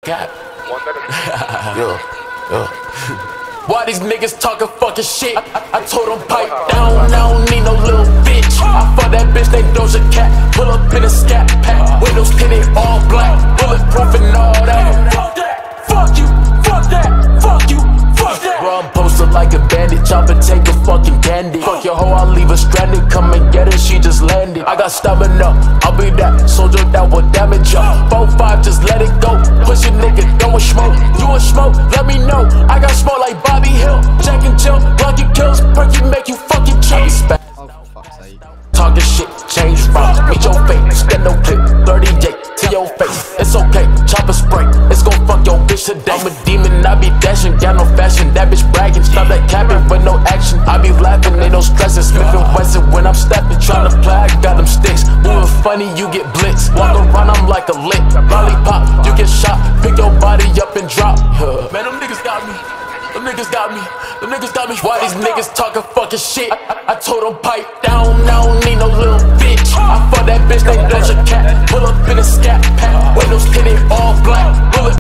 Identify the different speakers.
Speaker 1: Cap. Why these niggas talking fucking shit? I told them pipe down, I don't need no little bitch. I fuck that bitch named Doja Cat. Pull up in a scat pack, windows tinted all black, bulletproof and all that. Fuck that, fuck you, fuck that, fuck you, fuck that. Bro, I'm posted like a bandit, chop and take a fucking candy. Fuck your hoe, I'll leave her stranded, come and get her, she just landed. I got stamina, I'll be that soldier that will damage ya. 4-5, just let it go, push a nigga, don't smoke. You a smoke, let me know, I got smoke like Bobby Hill. Jack and Jill, lucky kills, perky make you fucking chase. Talking shit, change routes, meet your face, stand no clip, 38 to your face. It's okay, chopper spray, it's gon' fuck your bitch today. I'm a demon, I be dashing, got no fashion, that bitch bragging. Stop that capping with no action, I be laughing, ain't no stressing. Smith and Wesson when I'm stepping, tryna play, I got them sticks. Moving funny, you get blitzed, walk around, I'm like a lick. Lollipop, you get shot, pick your body up and drop. Man, them niggas got me. Them niggas got me, them niggas got me. Why these niggas talking fucking shit? I told them pipe down, I don't need no little bitch. I fuck that bitch named Doja Cat. Pull up in a scat pack, windows tinted all black, bullet